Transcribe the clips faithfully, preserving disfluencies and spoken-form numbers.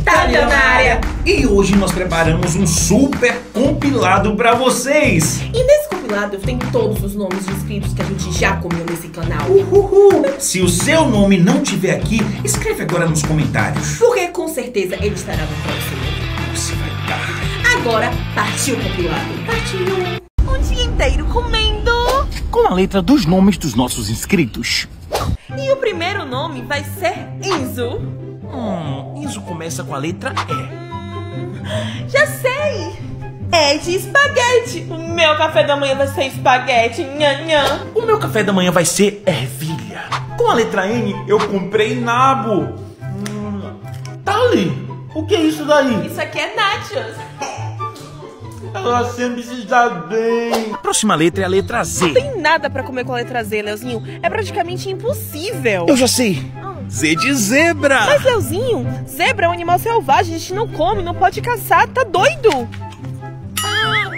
Thalita na área. E hoje nós preparamos um super compilado pra vocês. E nesse compilado eu tenho todos os nomes de inscritos que a gente já comeu nesse canal. Uhuhu. Se o seu nome não tiver aqui, escreve agora nos comentários, porque com certeza ele estará no próximo. Você vai dar. Agora partiu o compilado. Partiu. Um dia inteiro comendo. Com a letra dos nomes dos nossos inscritos. E o primeiro nome vai ser Enzo. Hum, Enzo começa com a letra E. Hum, já sei. É de espaguete. O meu café da manhã vai ser espaguete. Nhã, nhã. O meu café da manhã vai ser ervilha. Com a letra N, eu comprei nabo. Hum, Thali, o que é isso daí? Isso aqui é nachos. Ela sempre se dá bem. A próxima letra é a letra Z. Não tem nada pra comer com a letra Z, Leozinho. É praticamente impossível. Eu já sei. Z de zebra. Mas, Leozinho, zebra é um animal selvagem. A gente não come, não pode caçar. Tá doido? Ah.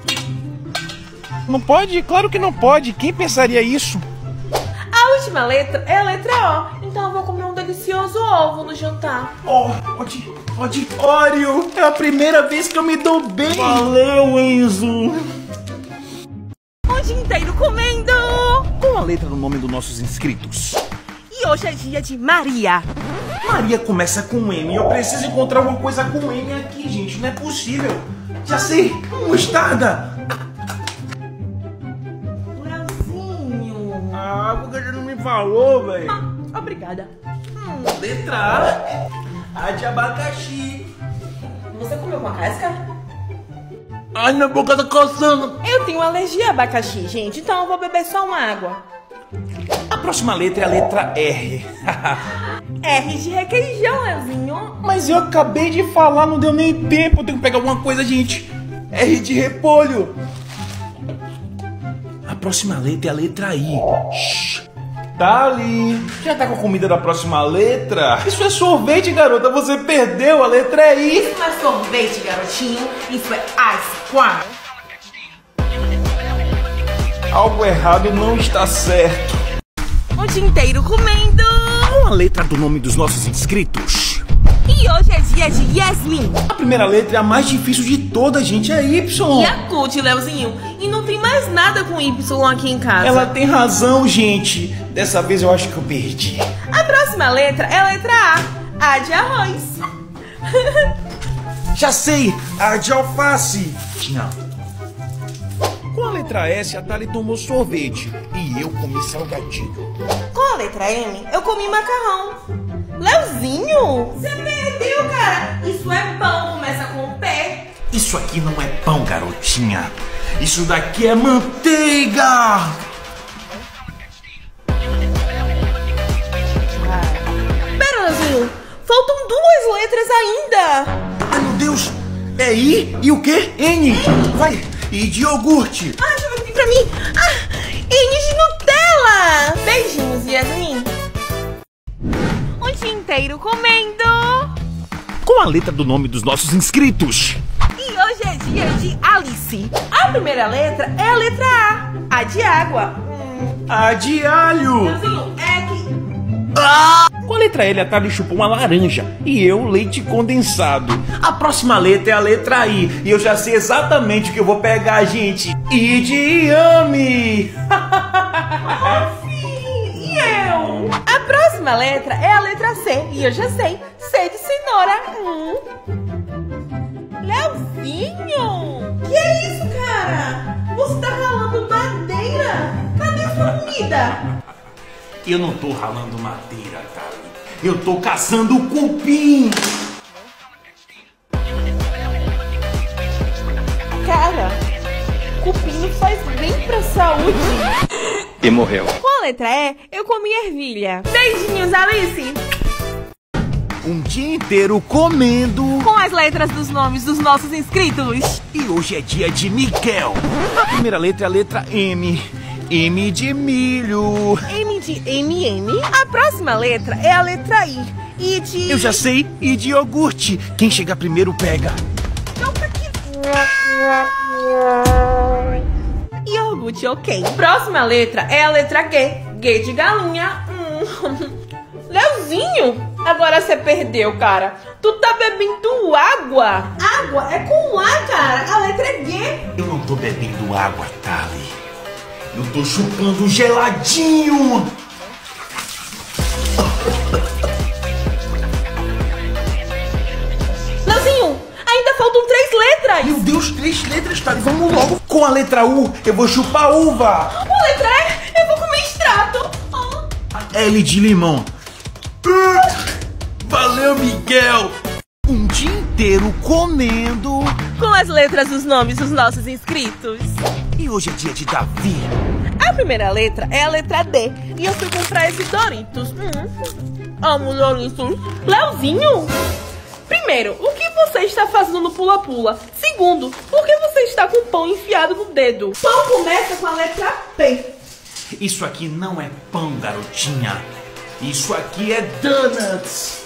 Não pode? Claro que não pode. Quem pensaria isso? A última letra é a letra O. Então eu vou comer um delicioso ovo no jantar. Oh, pode, pode. Oreo, é a primeira vez que eu me dou bem. Valeu, Enzo. Um dia inteiro comendo. Com a letra no nome dos nossos inscritos. E hoje é dia de Maria. Maria começa com M. Eu preciso encontrar alguma coisa com M aqui, gente. Não é possível. Já sei. Mostarda. Leozinho. Ah, por que você não me falou, velho? Ah, obrigada. Hum, letra A. A de abacaxi. Você comeu com a casca? Ai, minha boca tá coçando. Eu tenho alergia a abacaxi, gente. Então eu vou beber só uma água. A próxima letra é a letra R. R de requeijão, Leozinho. Mas eu acabei de falar, não deu nem tempo. Eu tenho que pegar alguma coisa, gente. R de repolho. A próxima letra é a letra I. Shhh. Thali, já tá com a comida da próxima letra? Isso é sorvete, garota. Você perdeu, a letra é I. Isso não é sorvete, garotinho. Isso é ice cream. Algo errado não está certo. O dia inteiro comendo. Com a letra do nome dos nossos inscritos. E hoje é dia de Yasmin. A primeira letra é a mais difícil de toda, gente, é Y. Yakult, Leozinho. E não tem mais nada com Y aqui em casa. Ela tem razão, gente. Dessa vez eu acho que eu perdi. A próxima letra é a letra A. A de arroz. Já sei, a de alface. Não. Com a letra S, a Thali tomou sorvete e eu comi salgadinho. Com a letra M, eu comi macarrão. Leozinho, você perdeu, cara. Isso é pão, começa com o pé. Isso aqui não é pão, garotinha. Isso daqui é manteiga. Pera, Leozinho, faltam duas letras ainda. Ai, meu Deus. É I e o quê? N. Vai. I de iogurte. Ah, deixa eu ver aqui pra mim. Ah, N de Nutella. Beijinhos, Yasmin. Um dia inteiro comendo. Com a letra do nome dos nossos inscritos. E hoje é dia de Alice. A primeira letra é a letra A. A de água. Hum. A de alho. Leozinho, é que... Ah! Com a letra L, a Thali chupou uma laranja e eu leite condensado. A próxima letra é a letra I e eu já sei exatamente o que eu vou pegar, gente. I de Yami. Oh, sim, e eu? A próxima letra é a letra C e eu já sei. C de cenoura. Hum. Leozinho, que é isso, cara? Você tá ralando madeira? Cadê sua comida? Eu não tô ralando madeira, Thali. Eu tô caçando cupim. Cara, cupim faz bem pra saúde. E morreu. Com a letra E, eu comi ervilha. Beijinhos, Alice. Um dia inteiro comendo. Com as letras dos nomes dos nossos inscritos. E hoje é dia de Miguel. A primeira letra é a letra M. M de milho. M de M M. A próxima letra é a letra I. I de... Eu já sei. I de iogurte. Quem chegar primeiro pega. Iogurte, ok. Próxima letra é a letra G. G de galinha. Hum. Leozinho, Agora você perdeu, cara. Tu tá bebendo água. Água é com A, cara. A letra é G. Eu não tô bebendo água, Tali. Eu tô chupando geladinho. Leozinho, ainda faltam três letras. Meu Deus, três letras, Tali. Vamos logo. Com a letra U, eu vou chupar uva. Com a letra E, eu vou comer extrato. Oh. L de limão. Valeu, Miguel. Um dia inteiro comendo. Com as letras dos nomes dos nossos inscritos. E hoje é dia de Davi. A primeira letra é a letra D. E eu fui comprar esses Doritos. Hum. Amo Doritos. Leozinho, primeiro, o que você está fazendo no pula-pula? Segundo, por que você está com o pão enfiado no dedo? Pão começa com a letra P. Isso aqui não é pão, garotinha. Isso aqui é donuts.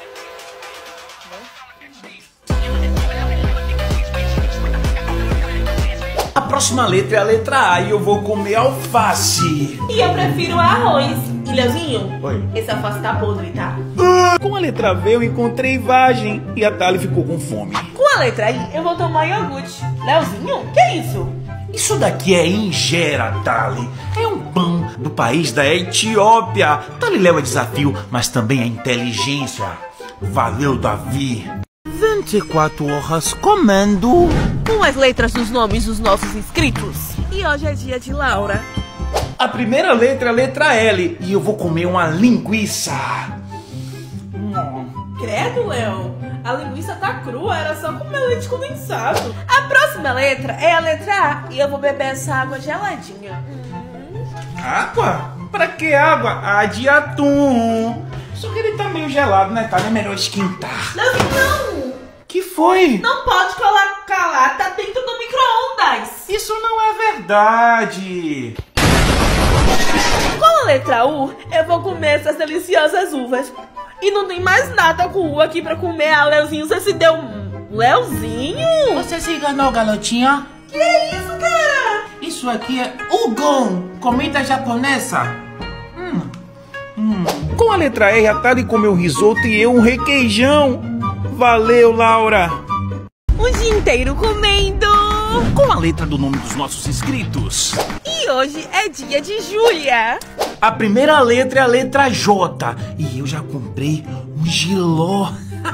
A próxima letra é a letra A e eu vou comer alface. E eu prefiro arroz. E Leozinho, Oi. Esse alface tá podre, tá? Com a letra V eu encontrei vagem e a Tali ficou com fome. Com a letra I eu vou tomar iogurte. Leozinho, que é isso? Isso daqui é injera, Tali. É um pão do país da Etiópia. Tali leva desafio, mas também a inteligência. Valeu, Davi. vinte e quatro horas comendo. Com as letras dos nomes dos nossos inscritos. E hoje é dia de Laura. A primeira letra é a letra L e eu vou comer uma linguiça. Hum. Credo, Léo. A linguiça tá crua, era só comer leite condensado. A próxima letra é a letra A e eu vou beber essa água geladinha. Hum. Água? Pra que água? Ah, de atum. Só que ele tá meio gelado, né, Tali? É melhor esquentar. Não, não! Que foi? Não pode colocar lá, tá dentro do micro-ondas. Isso não é verdade. Com a letra U, eu vou comer essas deliciosas uvas. E não tem mais nada com U aqui pra comer. Ah, Leozinho, você se deu um... Leozinho? Você se enganou, garotinha? Que é isso, cara? Isso aqui é udon, comida japonesa. Hum. Hum. Com a letra R, a Tali comeu risoto e eu um requeijão. Valeu, Laura. Um dia inteiro comendo. Com a letra do nome dos nossos inscritos. E hoje é dia de Júlia. A primeira letra é a letra J. E eu já comprei um giló.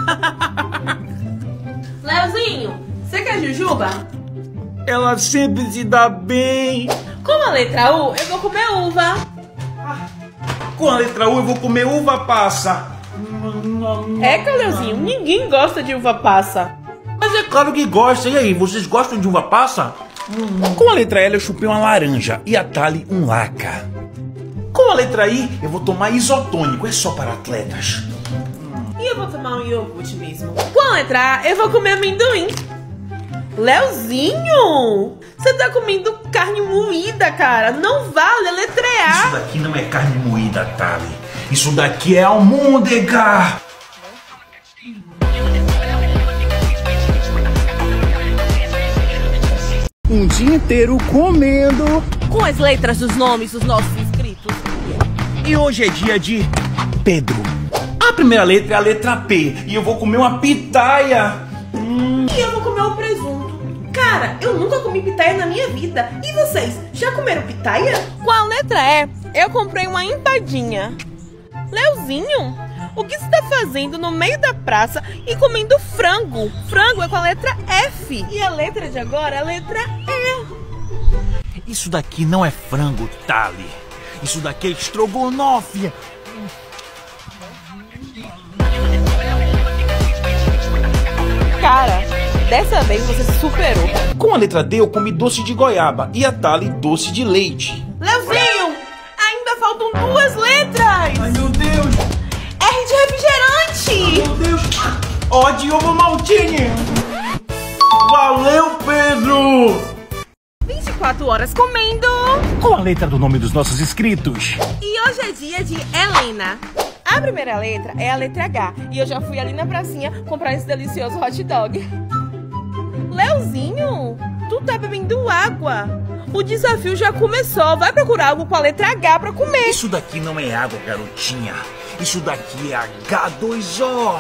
Leozinho, você quer jujuba? Ela sempre se dá bem. Com a letra U, eu vou comer uva. Com a letra U, eu vou comer uva passa. É, Leozinho, ninguém gosta de uva passa. Mas é claro que gosta. E aí, vocês gostam de uva passa? Com a letra L, eu chupei uma laranja. E a Tali, um laca. Com a letra I, eu vou tomar isotônico. É só para atletas. E eu vou tomar um iogurte mesmo. Com a letra A, eu vou comer amendoim. Leozinho, você tá comendo carne moída, cara. Não vale a letra A. Isso daqui não é carne moída, Tali. Isso daqui é almôndega. Um dia inteiro comendo. Com as letras dos nomes dos nossos inscritos. E hoje é dia de Pedro. A primeira letra é a letra P. E eu vou comer uma pitaia. Hum. E eu vou comer o presunto. Cara, eu nunca comi pitaia na minha vida. E vocês, já comeram pitaia? Com a letra E, eu comprei uma empadinha. Leozinho, o que você está fazendo no meio da praça e comendo frango? Frango é com a letra F. E a letra de agora é a letra E. Isso daqui não é frango, Tali. Isso daqui é estrogonofe. Cara, dessa vez você se superou. Com a letra D eu comi doce de goiaba e a Tali doce de leite. Leozinho, ainda faltam duas letras. Ai, meu Deus. R de refrigerante. Meu Deus. Ó, de ovo maltine. Valeu, Pedro. vinte e quatro horas comendo. Com a letra do nome dos nossos inscritos. E hoje é dia de Helena. A primeira letra é a letra H. E eu já fui ali na pracinha comprar esse delicioso hot dog. Leozinho, tu tá bebendo água. O desafio já começou. Vai procurar algo com a letra H pra comer. Isso daqui não é água, garotinha. Isso daqui é H dois O.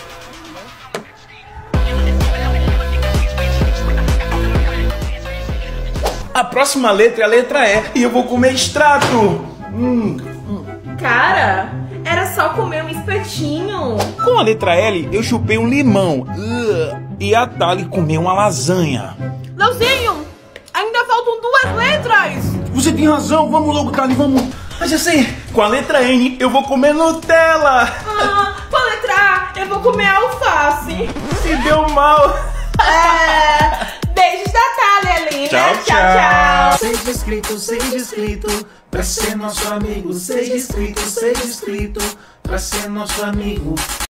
A próxima letra é a letra E. E eu vou comer extrato. Hum. Cara, era só comer um espetinho. Com a letra L, eu chupei um limão. Uh, e a Thali comeu uma lasanha. Leozinho, ainda faltam duas letras. Você tem razão, vamos logo, Thali, vamos. Mas assim, com a letra N, eu vou comer Nutella. Ah, com a letra A, eu vou comer alface. Se deu mal. É... Beijos da Thali, linda. Tchau, tchau. tchau. Seja inscrito, seja inscrito, pra ser nosso amigo. Seja inscrito, seja inscrito, pra ser nosso amigo.